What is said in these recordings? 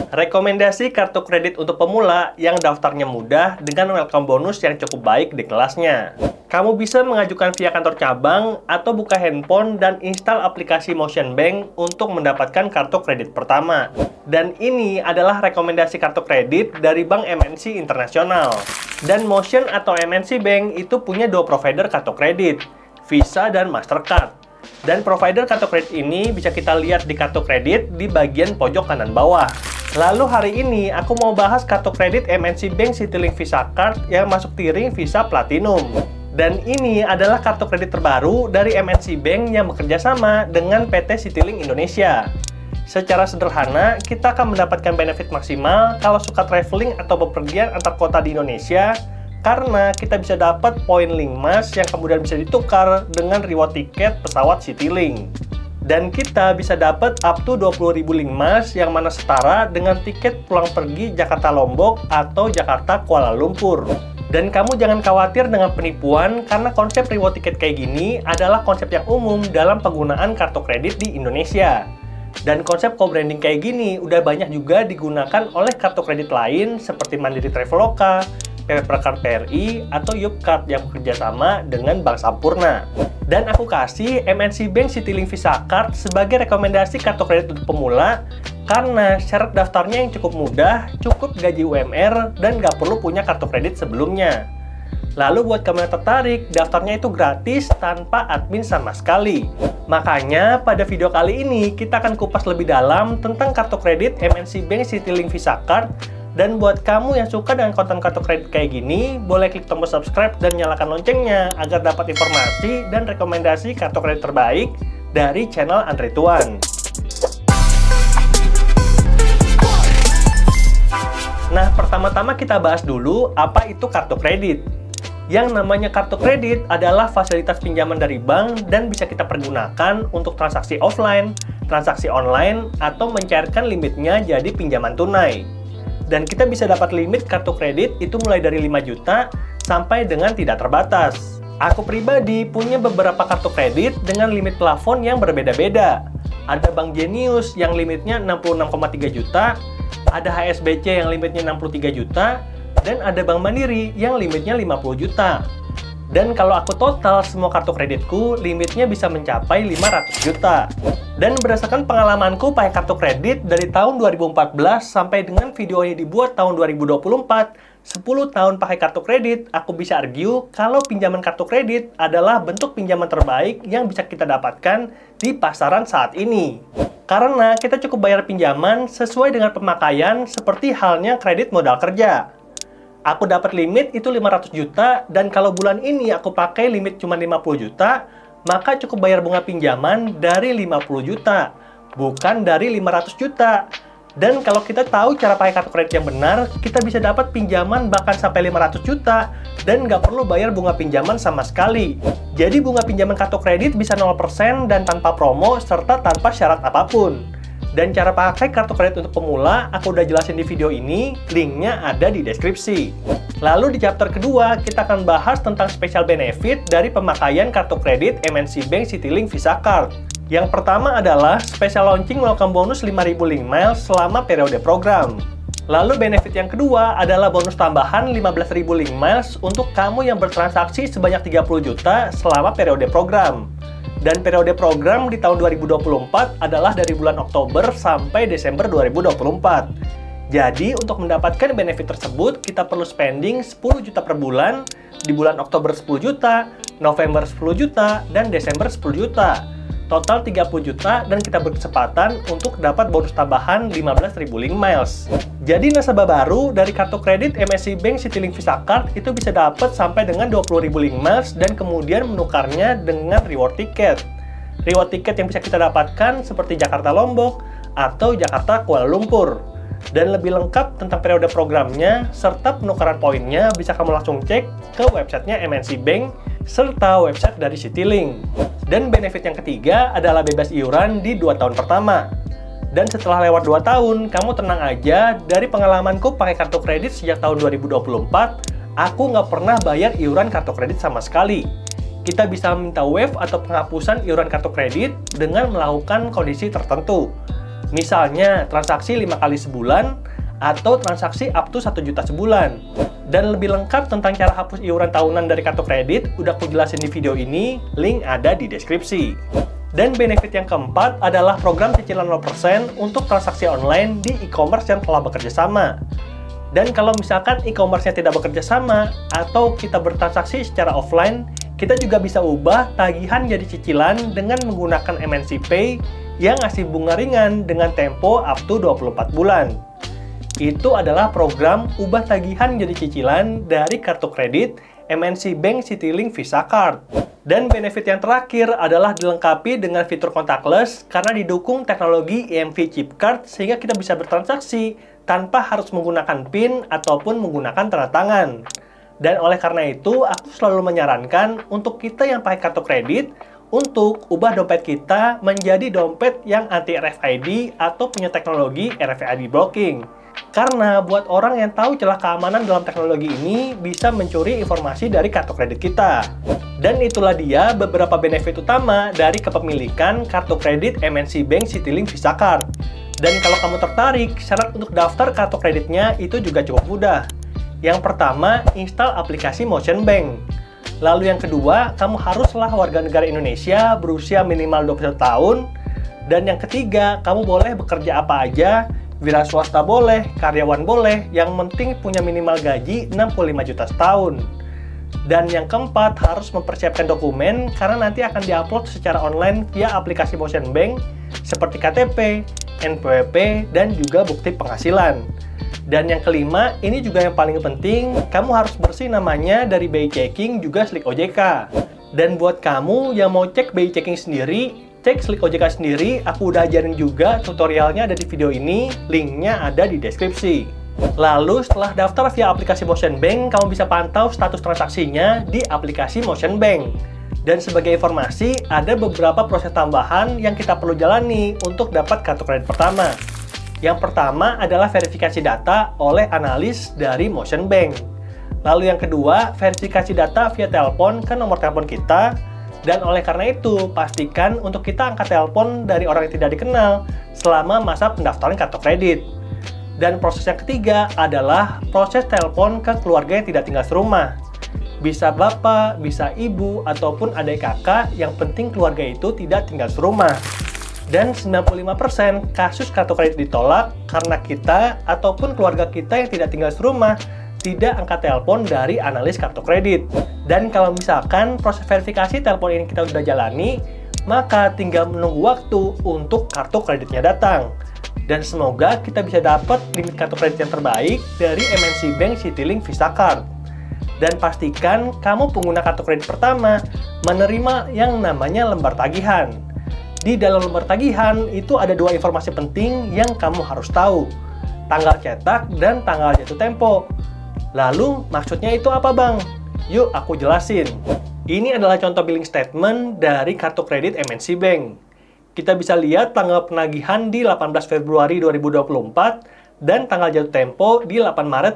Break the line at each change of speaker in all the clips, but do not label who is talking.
Rekomendasi kartu kredit untuk pemula yang daftarnya mudah dengan welcome bonus yang cukup baik di kelasnya. Kamu bisa mengajukan via kantor cabang atau buka handphone dan install aplikasi Motion Bank untuk mendapatkan kartu kredit pertama. Dan ini adalah rekomendasi kartu kredit dari Bank MNC Internasional. Dan Motion atau MNC Bank itu punya dua provider kartu kredit, Visa dan Mastercard. Dan provider kartu kredit ini bisa kita lihat di kartu kredit di bagian pojok kanan bawah. Lalu hari ini aku mau bahas kartu kredit MNC Bank Citylink Visa Card yang masuk tiring Visa Platinum. Dan ini adalah kartu kredit terbaru dari MNC Bank yang bekerja sama dengan PT Citylink Indonesia. Secara sederhana, kita akan mendapatkan benefit maksimal kalau suka traveling atau bepergian antar kota di Indonesia, karena kita bisa dapat poin Linkmas yang kemudian bisa ditukar dengan reward tiket pesawat Citylink. Dan kita bisa dapat up to 20.000 Linkmas yang mana setara dengan tiket pulang pergi Jakarta Lombok atau Jakarta Kuala Lumpur. Dan kamu jangan khawatir dengan penipuan, karena konsep reward tiket kayak gini adalah konsep yang umum dalam penggunaan kartu kredit di Indonesia. Dan konsep co-branding kayak gini udah banyak juga digunakan oleh kartu kredit lain seperti Mandiri Traveloka, PP Perkard PRI, atau Yupcard yang bekerja sama dengan Bank Sampurna. Dan aku kasih MNC Bank Citylink Visa Card sebagai rekomendasi kartu kredit untuk pemula karena syarat daftarnya yang cukup mudah, cukup gaji UMR, dan nggak perlu punya kartu kredit sebelumnya. Lalu buat kamu yang tertarik, daftarnya itu gratis tanpa admin sama sekali. Makanya pada video kali ini kita akan kupas lebih dalam tentang kartu kredit MNC Bank Citylink Visa Card. Dan buat kamu yang suka dengan konten kartu kredit kayak gini, boleh klik tombol subscribe dan nyalakan loncengnya agar dapat informasi dan rekomendasi kartu kredit terbaik dari channel Andre Tuan. Nah, pertama-tama kita bahas dulu apa itu kartu kredit. Yang namanya kartu kredit adalah fasilitas pinjaman dari bank dan bisa kita pergunakan untuk transaksi offline, transaksi online, atau mencairkan limitnya jadi pinjaman tunai. Dan kita bisa dapat limit kartu kredit itu mulai dari 5 juta sampai dengan tidak terbatas. Aku pribadi punya beberapa kartu kredit dengan limit plafon yang berbeda-beda. Ada Bank Jenius yang limitnya 66,3 juta, ada HSBC yang limitnya 63 juta, dan ada Bank Mandiri yang limitnya 50 juta. Dan kalau aku total semua kartu kreditku, limitnya bisa mencapai 500 juta. Dan berdasarkan pengalamanku pakai kartu kredit dari tahun 2014 sampai dengan video ini dibuat tahun 2024, 10 tahun pakai kartu kredit, aku bisa argue kalau pinjaman kartu kredit adalah bentuk pinjaman terbaik yang bisa kita dapatkan di pasaran saat ini. Karena kita cukup bayar pinjaman sesuai dengan pemakaian seperti halnya kredit modal kerja. Aku dapat limit itu 500 juta, dan kalau bulan ini aku pakai limit cuma 50 juta, maka cukup bayar bunga pinjaman dari 50 juta, bukan dari 500 juta. Dan kalau kita tahu cara pakai kartu kredit yang benar, kita bisa dapat pinjaman bahkan sampai 500 juta, dan nggak perlu bayar bunga pinjaman sama sekali. Jadi bunga pinjaman kartu kredit bisa 0% dan tanpa promo, serta tanpa syarat apapun. Dan cara pakai kartu kredit untuk pemula, aku udah jelasin di video ini, linknya ada di deskripsi. Lalu di chapter kedua, kita akan bahas tentang special benefit dari pemakaian kartu kredit MNC Bank Citylink Visa Card. Yang pertama adalah special launching welcome bonus 5.000 link miles selama periode program. Lalu benefit yang kedua adalah bonus tambahan 15.000 link miles untuk kamu yang bertransaksi sebanyak 30 juta selama periode program. Dan periode program di tahun 2024 adalah dari bulan Oktober sampai Desember 2024. Jadi, untuk mendapatkan benefit tersebut, kita perlu spending 10 juta per bulan, di bulan Oktober 10 juta, November 10 juta, dan Desember 10 juta. Total 30 juta, dan kita berkesempatan untuk dapat bonus tambahan 15.000 link miles. Jadi, nasabah baru dari kartu kredit MNC Bank Citylink Visa Card itu bisa dapat sampai dengan 20.000 link miles dan kemudian menukarnya dengan reward tiket. Reward tiket yang bisa kita dapatkan seperti Jakarta Lombok atau Jakarta Kuala Lumpur. Dan lebih lengkap tentang periode programnya serta penukaran poinnya bisa kamu langsung cek ke websitenya MNC Bank serta website dari Citylink. Dan benefit yang ketiga adalah bebas iuran di 2 tahun pertama. Dan setelah lewat 2 tahun, kamu tenang aja, dari pengalamanku pakai kartu kredit sejak tahun 2024, aku nggak pernah bayar iuran kartu kredit sama sekali. Kita bisa minta waive atau penghapusan iuran kartu kredit dengan melakukan kondisi tertentu. Misalnya, transaksi 5 kali sebulan, atau transaksi up to 1 juta sebulan. Dan lebih lengkap tentang cara hapus iuran tahunan dari kartu kredit, udah aku jelasin di video ini, link ada di deskripsi. Dan benefit yang keempat adalah program cicilan 0% untuk transaksi online di e-commerce yang telah bekerja sama. Dan kalau misalkan e-commerce-nya tidak bekerja sama, atau kita bertransaksi secara offline, kita juga bisa ubah tagihan jadi cicilan dengan menggunakan MNC Pay yang ngasih bunga ringan dengan tempo up to 24 bulan. Itu adalah program ubah tagihan jadi cicilan dari kartu kredit MNC Bank Citylink Visa Card. Dan benefit yang terakhir adalah dilengkapi dengan fitur contactless karena didukung teknologi EMV chip card sehingga kita bisa bertransaksi tanpa harus menggunakan PIN ataupun menggunakan tanda tangan. Dan oleh karena itu, aku selalu menyarankan untuk kita yang pakai kartu kredit untuk ubah dompet kita menjadi dompet yang anti RFID atau punya teknologi RFID blocking. Karena buat orang yang tahu celah keamanan dalam teknologi ini bisa mencuri informasi dari kartu kredit kita. Dan itulah dia beberapa benefit utama dari kepemilikan kartu kredit MNC Bank Citylink Visa Card. Dan kalau kamu tertarik, syarat untuk daftar kartu kreditnya itu juga cukup mudah. Yang pertama, install aplikasi Motion Bank. Lalu yang kedua, kamu haruslah warga negara Indonesia berusia minimal 21 tahun. Dan yang ketiga, kamu boleh bekerja apa aja, wira swasta boleh, karyawan boleh, yang penting punya minimal gaji 65 juta setahun. Dan yang keempat, harus mempersiapkan dokumen karena nanti akan diupload secara online via aplikasi Motion Bank seperti KTP, NPWP, dan juga bukti penghasilan. Dan yang kelima, ini juga yang paling penting, kamu harus bersih namanya dari BI Checking juga Slick OJK. Dan buat kamu yang mau cek BI Checking sendiri, cek Slick OJK sendiri, aku udah ajarin juga tutorialnya ada di video ini, linknya ada di deskripsi. Lalu setelah daftar via aplikasi Motion Bank, kamu bisa pantau status transaksinya di aplikasi Motion Bank. Dan sebagai informasi, ada beberapa proses tambahan yang kita perlu jalani untuk dapat kartu kredit pertama. Yang pertama adalah verifikasi data oleh analis dari Motion Bank. Lalu yang kedua, verifikasi data via telepon ke nomor telepon kita. Dan oleh karena itu, pastikan untuk kita angkat telepon dari orang yang tidak dikenal selama masa pendaftaran kartu kredit. Dan proses yang ketiga adalah proses telepon ke keluarga yang tidak tinggal serumah. Bisa bapak, bisa ibu, ataupun adik kakak, yang penting keluarga itu tidak tinggal serumah. Dan 95% kasus kartu kredit ditolak karena kita ataupun keluarga kita yang tidak tinggal serumah tidak angkat telepon dari analis kartu kredit. Dan kalau misalkan proses verifikasi telepon ini kita sudah jalani, maka tinggal menunggu waktu untuk kartu kreditnya datang. Dan semoga kita bisa dapat limit kartu kredit yang terbaik dari MNC Bank Citylink Visa Card. Dan pastikan kamu pengguna kartu kredit pertama menerima yang namanya lembar tagihan. Di dalam lembar tagihan itu ada dua informasi penting yang kamu harus tahu. Tanggal cetak dan tanggal jatuh tempo. Lalu maksudnya itu apa bang? Yuk aku jelasin. Ini adalah contoh billing statement dari kartu kredit MNC Bank. Kita bisa lihat tanggal penagihan di 18 Februari 2024 dan tanggal jatuh tempo di 8 Maret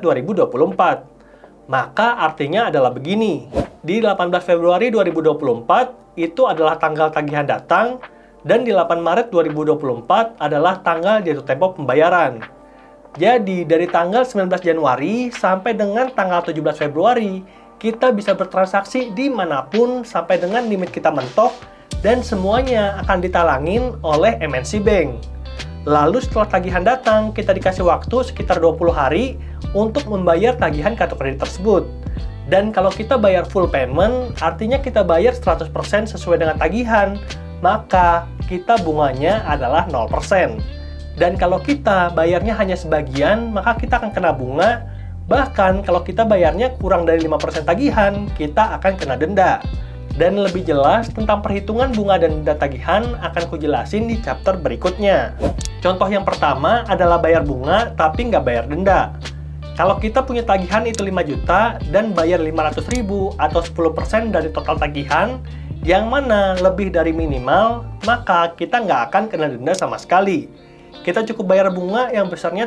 2024. Maka artinya adalah begini. Di 18 Februari 2024 itu adalah tanggal tagihan datang dan di 8 Maret 2024 adalah tanggal jatuh tempo pembayaran. Jadi dari tanggal 19 Januari sampai dengan tanggal 17 Februari kita bisa bertransaksi dimanapun sampai dengan limit kita mentok dan semuanya akan ditalangin oleh MNC Bank. Lalu setelah tagihan datang, kita dikasih waktu sekitar 20 hari untuk membayar tagihan kartu kredit tersebut. Dan kalau kita bayar full payment, artinya kita bayar 100% sesuai dengan tagihan, maka kita bunganya adalah 0%. Dan kalau kita bayarnya hanya sebagian, maka kita akan kena bunga. Bahkan kalau kita bayarnya kurang dari 5% tagihan, kita akan kena denda. Dan lebih jelas tentang perhitungan bunga dan denda tagihan akan kujelasin di chapter berikutnya. Contoh yang pertama adalah bayar bunga tapi nggak bayar denda. Kalau kita punya tagihan itu 5 juta dan bayar 500.000 atau 10% dari total tagihan, yang mana lebih dari minimal, maka kita nggak akan kena denda sama sekali. Kita cukup bayar bunga yang besarnya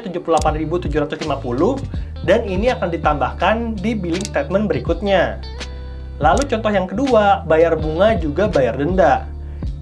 78.750 dan ini akan ditambahkan di billing statement berikutnya. Lalu contoh yang kedua, bayar bunga juga bayar denda.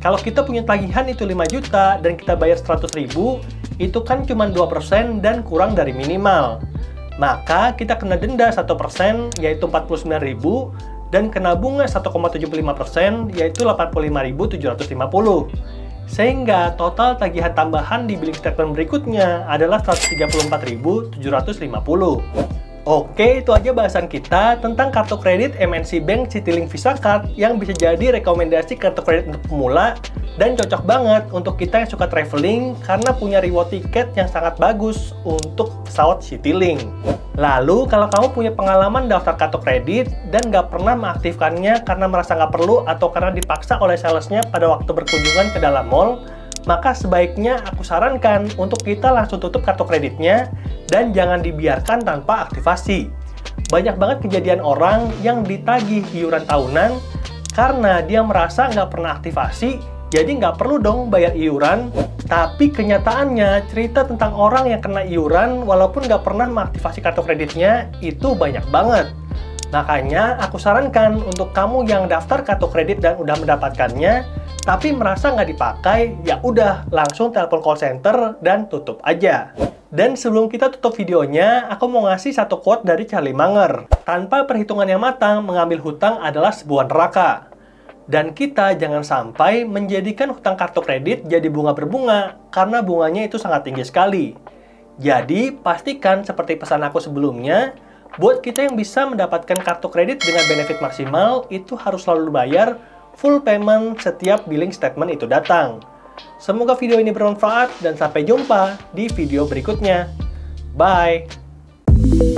Kalau kita punya tagihan itu 5 juta dan kita bayar 100.000, itu kan cuma 2% dan kurang dari minimal. Maka kita kena denda 1%, yaitu 49.000, dan kena bunga 1,75%, yaitu 85.750. Sehingga total tagihan tambahan di billing statement berikutnya adalah 134.750. Oke, itu aja bahasan kita tentang kartu kredit MNC Bank Citylink Visa Card yang bisa jadi rekomendasi kartu kredit untuk pemula dan cocok banget untuk kita yang suka traveling karena punya reward tiket yang sangat bagus untuk pesawat Citylink. Lalu, kalau kamu punya pengalaman daftar kartu kredit dan nggak pernah mengaktifkannya karena merasa nggak perlu atau karena dipaksa oleh salesnya pada waktu berkunjungan ke dalam mall, maka sebaiknya aku sarankan untuk kita langsung tutup kartu kreditnya dan jangan dibiarkan tanpa aktivasi. Banyak banget kejadian orang yang ditagih iuran tahunan karena dia merasa nggak pernah aktivasi, jadi nggak perlu dong bayar iuran. Tapi kenyataannya cerita tentang orang yang kena iuran walaupun nggak pernah mengaktifasi kartu kreditnya itu banyak banget. Makanya aku sarankan untuk kamu yang daftar kartu kredit dan udah mendapatkannya, tapi merasa nggak dipakai, ya udah langsung telepon call center dan tutup aja. Dan sebelum kita tutup videonya, aku mau ngasih satu quote dari Charlie Munger. Tanpa perhitungan yang matang, mengambil hutang adalah sebuah neraka. Dan kita jangan sampai menjadikan hutang kartu kredit jadi bunga berbunga, karena bunganya itu sangat tinggi sekali. Jadi, pastikan seperti pesan aku sebelumnya, buat kita yang bisa mendapatkan kartu kredit dengan benefit maksimal, itu harus selalu bayar full payment setiap billing statement itu datang. Semoga video ini bermanfaat dan sampai jumpa di video berikutnya. Bye!